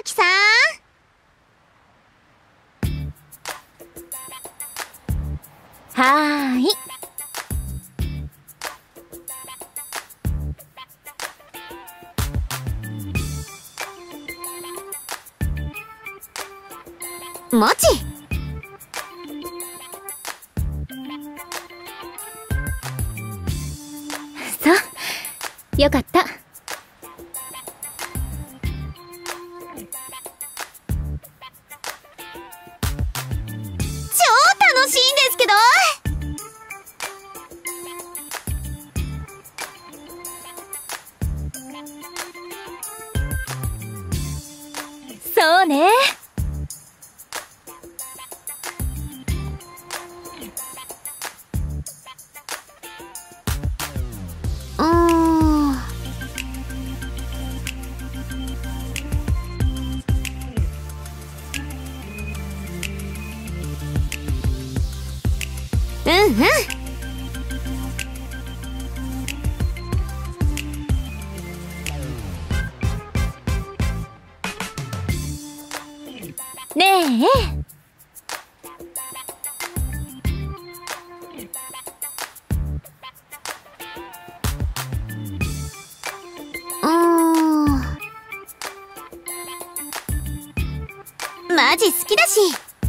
きさん。 はーい。 もち。 そうよかった。 楽しいんですけど。 そうね。 うんうん。 ねえ。 マジ好きだし。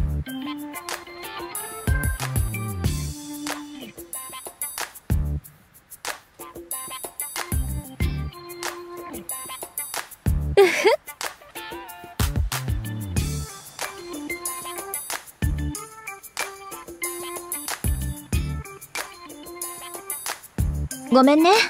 うふっ。ごめんね。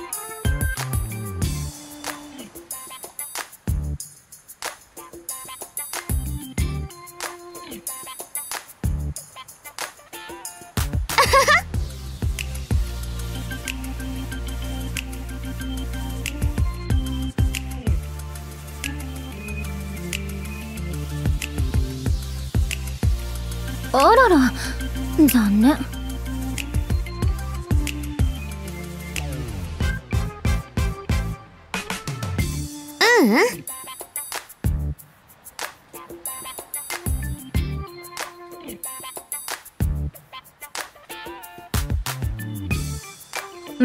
あらら、残念。 うんうん。 うん。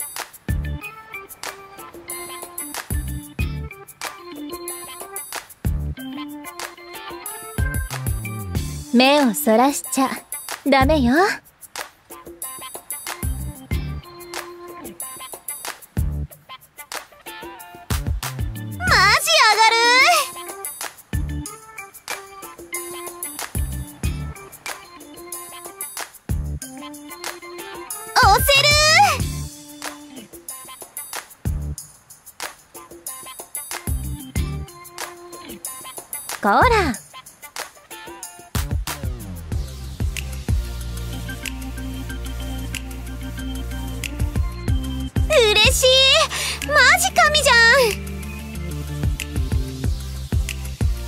目をそらしちゃダメよ。 押せる。 こら。 嬉しい。マジ神じゃ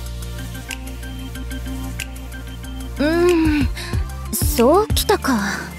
ん。そうきたか。